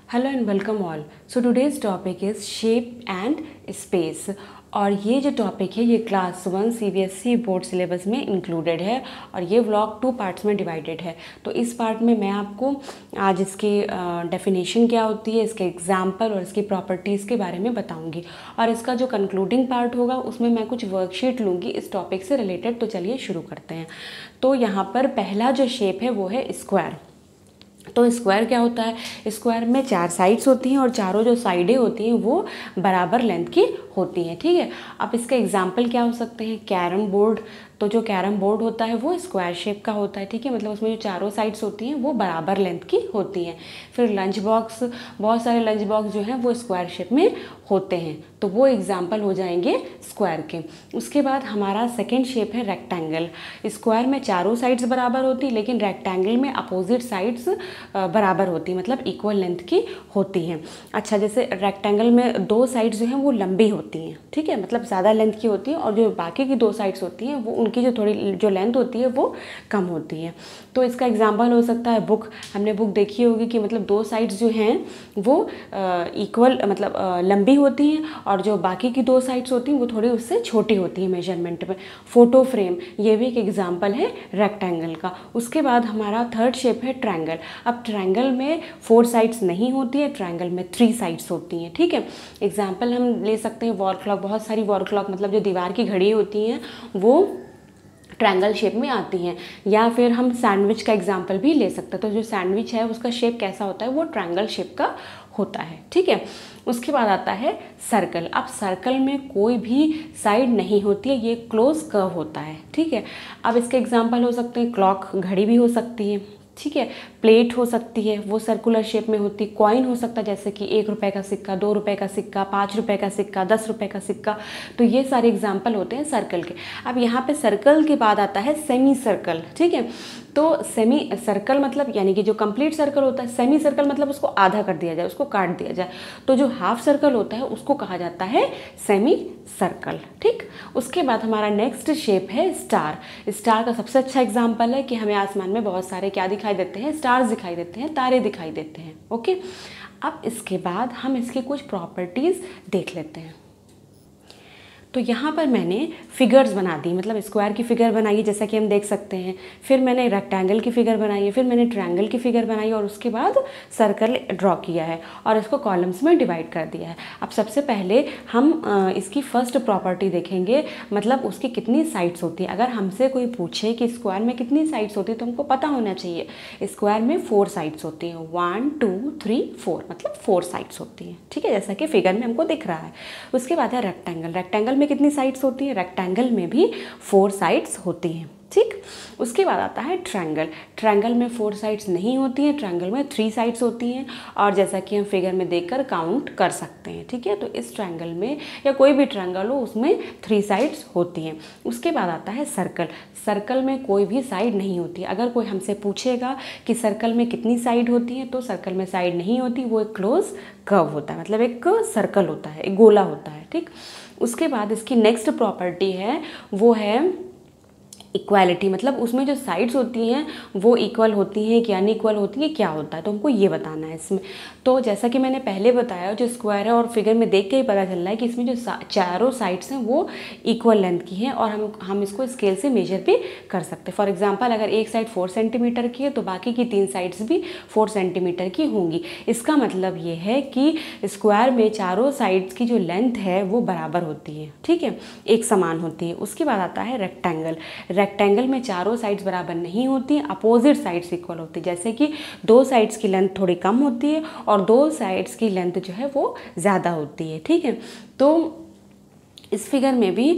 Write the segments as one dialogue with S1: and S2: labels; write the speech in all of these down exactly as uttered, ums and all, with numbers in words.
S1: Hello and welcome all. So today's topic is shape and space. और ये जो topic है ये class one CBSE board syllabus में इंक्लूडेड है और ये व्लॉग टू पार्ट्स में डिवाइडेड है। तो इस पार्ट में मैं आपको आज इसकी डेफिनेशन क्या होती है, इसके एग्जाम्पल और इसकी प्रॉपर्टीज़ के बारे में बताऊंगी। और इसका जो कंक्लूडिंग पार्ट होगा उसमें मैं कुछ वर्कशीट लूँगी इस टॉपिक से रिलेटेड। तो चलिए शुरू करते हैं। तो यहाँ पर पहला जो शेप है वो है स्क्वायर। तो स्क्वायर क्या होता है? स्क्वायर में चार साइड्स होती हैं और चारों जो साइडें होती हैं वो बराबर लेंथ की होती हैं। ठीक है। अब इसके एग्जाम्पल क्या हो सकते हैं? Carrom board. तो जो कैरम बोर्ड होता है वो स्क्वायर शेप का होता है। ठीक है, मतलब उसमें जो चारों साइड्स होती हैं वो बराबर लेंथ की होती हैं। फिर लंच बॉक्स, बहुत सारे लंच बॉक्स जो हैं वो स्क्वायर शेप में होते हैं, तो वो एग्जाम्पल हो जाएंगे स्क्वायर के। उसके बाद हमारा सेकेंड शेप है रेक्टेंगल। स्क्वायर में चारों साइड्स बराबर होती, लेकिन रेक्टेंगल में अपोजिट साइड्स बराबर होती, मतलब इक्वल लेंथ की होती हैं। अच्छा, जैसे रेक्टेंगल में दो साइड्स जो हैं वो लंबी होती हैं, ठीक है, मतलब ज़्यादा लेंथ की होती हैं, और जो बाकी की दो साइड्स होती हैं वो उनकी जो थोड़ी जो लेंथ होती है वो कम होती है। तो इसका एग्जाम्पल हो सकता है बुक। हमने बुक देखी होगी कि मतलब दो साइड्स जो हैं वो इक्वल मतलब आ, लंबी होती हैं, और जो बाकी की दो साइड्स होती हैं वो थोड़ी उससे छोटी होती हैं मेजरमेंट में। फोटो फ्रेम ये भी एक एग्जाम्पल है रेक्टेंगल का। उसके बाद हमारा थर्ड शेप है ट्रायंगल। अब ट्रायंगल में फोर साइड्स नहीं होती है, ट्रायंगल में थ्री साइड्स होती हैं। ठीक है, एग्जाम्पल हम ले सकते हैं वॉल क्लॉक। बहुत सारी वॉल क्लॉक मतलब जो दीवार की घड़ी होती हैं वो ट्रायंगल शेप में आती हैं। या फिर हम सैंडविच का एग्जाम्पल भी ले सकते हैं। तो जो सैंडविच है उसका शेप कैसा होता है? वो ट्रायंगल शेप का होता है। ठीक है। उसके बाद आता है सर्कल। अब सर्कल में कोई भी साइड नहीं होती है, ये क्लोज कर्व होता है। ठीक है। अब इसके एग्जाम्पल हो सकते हैं क्लॉक, घड़ी भी हो सकती है। ठीक है, प्लेट हो सकती है, वो सर्कुलर शेप में होती। कॉइन हो सकता है, जैसे कि एक रुपए का सिक्का, दो रुपए का सिक्का, पाँच रुपए का सिक्का, दस रुपए का सिक्का। तो ये सारे एग्जाम्पल होते हैं सर्कल के। अब यहाँ पे सर्कल के बाद आता है सेमी सर्कल। ठीक है, तो सेमी सर्कल मतलब यानी कि जो कंप्लीट सर्कल होता है, सेमी सर्कल मतलब उसको आधा कर दिया जाए, उसको काट दिया जाए। तो जो हाफ सर्कल होता है उसको कहा जाता है सेमी सर्कल। ठीक। उसके बाद हमारा नेक्स्ट शेप है स्टार। स्टार का सबसे अच्छा एग्जाम्पल है कि हमें आसमान में बहुत सारे क्या दिखाई देते हैं? स्टार्स दिखाई देते हैं, तारे दिखाई देते हैं। ओके। अब इसके बाद हम इसकी कुछ प्रॉपर्टीज़ देख लेते हैं। तो यहाँ पर मैंने फिगर्स बना दी, मतलब स्क्वायर की फिगर बनाई है जैसा कि हम देख सकते हैं। फिर मैंने रेक्टेंगल की फिगर बनाई है, फिर मैंने ट्रायंगल की फिगर बनाई, और उसके बाद सर्कल ड्रॉ किया है और इसको कॉलम्स में डिवाइड कर दिया है। अब सबसे पहले हम इसकी फर्स्ट प्रॉपर्टी देखेंगे, मतलब उसकी कितनी साइड्स होती है। अगर हमसे कोई पूछे कि स्क्वायर में कितनी साइड्स होती है तो हमको पता होना चाहिए स्क्वायर में फोर साइड्स होती हैं। वन टू थ्री फोर, मतलब फोर साइड्स होती हैं। ठीक है, जैसा कि फिगर में हमको दिख रहा है। उसके बाद है रेक्टेंगल। रेक्टेंगल में कितनी साइड्स होती है? रेक्टेंगल में भी फोर साइड्स होती हैं। ठीक। उसके बाद आता है ट्रायंगल। ट्रायंगल में फोर साइड्स नहीं होती हैं, ट्रायंगल में थ्री साइड्स होती हैं, और जैसा कि हम फिगर में देखकर काउंट कर सकते हैं। ठीक है, तो इस ट्रायंगल में या कोई भी ट्रायंगल हो उसमें थ्री साइड्स होती हैं। उसके बाद आता है सर्कल। सर्कल में कोई भी साइड नहीं होती। अगर कोई हमसे पूछेगा कि सर्कल में कितनी साइड होती है, तो सर्कल में साइड नहीं होती, वो एक क्लोज कर्व होता है, मतलब एक सर्कल होता है, एक गोला होता है। ठीक। उसके बाद इसकी नेक्स्ट प्रॉपर्टी है वो है इक्वालिटी, मतलब उसमें जो साइड्स होती हैं वो इक्वल होती हैं कि अनइक्वल होती हैं, क्या होता है, तो हमको ये बताना है इसमें। तो जैसा कि मैंने पहले बताया, जो स्क्वायर है और फिगर में देख के ही पता चल रहा है कि इसमें जो चारों साइड्स हैं वो इक्वल लेंथ की हैं, और हम हम इसको स्केल से मेजर भी कर सकते हैं। फॉर एग्जाम्पल, अगर एक साइड फोर सेंटीमीटर की है तो बाकी की तीन साइड्स भी फोर सेंटीमीटर की होंगी। इसका मतलब ये है कि स्क्वायर में चारों साइड्स की जो लेंथ है वो बराबर होती है। ठीक है, एक समान होती है। उसके बाद आता है रेक्टेंगल। रेक्टेंगल में चारों साइड्स बराबर नहीं होती, अपोजिट साइड्स इक्वल होती है, जैसे कि दो साइड्स की लेंथ थोड़ी कम होती है और दो साइड्स की लेंथ जो है वो ज़्यादा होती है। ठीक है, तो इस फिगर में भी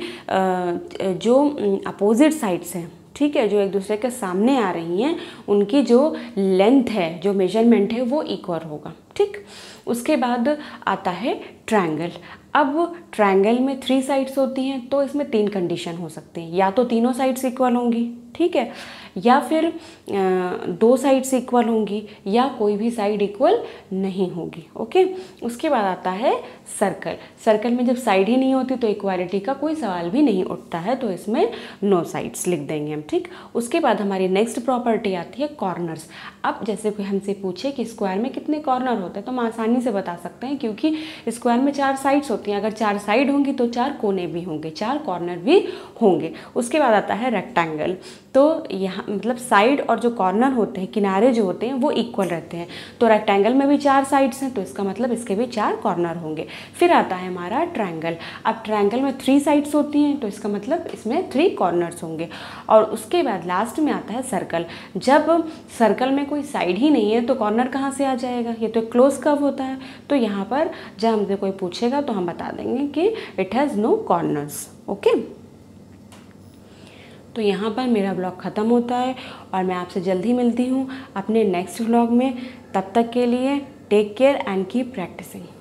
S1: जो अपोजिट साइड्स हैं, ठीक है, जो एक दूसरे के सामने आ रही हैं, उनकी जो लेंथ है, जो मेजरमेंट है वो इक्वल होगा। ठीक। उसके बाद आता है ट्रायंगल। अब ट्रायंगल में थ्री साइड्स होती हैं, तो इसमें तीन कंडीशन हो सकती हैं। या तो तीनों साइड्स इक्वल होंगी, ठीक है, या फिर आ, दो साइड्स इक्वल होंगी या कोई भी साइड इक्वल नहीं होगी। ओके, उसके बाद आता है सर्कल। सर्कल में जब साइड ही नहीं होती तो इक्वालिटी का कोई सवाल भी नहीं उठता है, तो इसमें नो साइड्स लिख देंगे हम। ठीक, उसके बाद हमारी नेक्स्ट प्रॉपर्टी आती है कॉर्नर्स। अब जैसे कोई हमसे पूछे कि स्क्वायर में कितने कॉर्नर होते हैं तो हम आसानी से बता सकते हैं, क्योंकि स्क्वायर में चार साइड्स होती हैं। अगर चार साइड होंगी तो चार कोने भी होंगे, चार कॉर्नर भी होंगे। उसके बाद आता है रेक्टेंगल। तो यहाँ मतलब साइड और जो कॉर्नर होते हैं, किनारे जो होते हैं वो इक्वल रहते हैं। तो रेक्टेंगल में भी चार साइड्स हैं तो इसका मतलब इसके भी चार कॉर्नर होंगे। फिर आता है हमारा ट्रायंगल। अब ट्रायंगल में थ्री साइड्स होती हैं तो इसका मतलब इसमें थ्री कॉर्नर्स होंगे। और उसके बाद लास्ट में आता है सर्कल। जब सर्कल में कोई साइड ही नहीं है तो कॉर्नर कहाँ से आ जाएगा, ये तो क्लोज कर्व होता है। तो यहाँ पर जब हमसे कोई पूछेगा तो हम बता देंगे कि it has no corners. Okay, तो यहाँ पर मेरा ब्लॉग ख़त्म होता है और मैं आपसे जल्दी मिलती हूँ अपने नेक्स्ट व्लॉग में। तब तक के लिए take care and keep practising.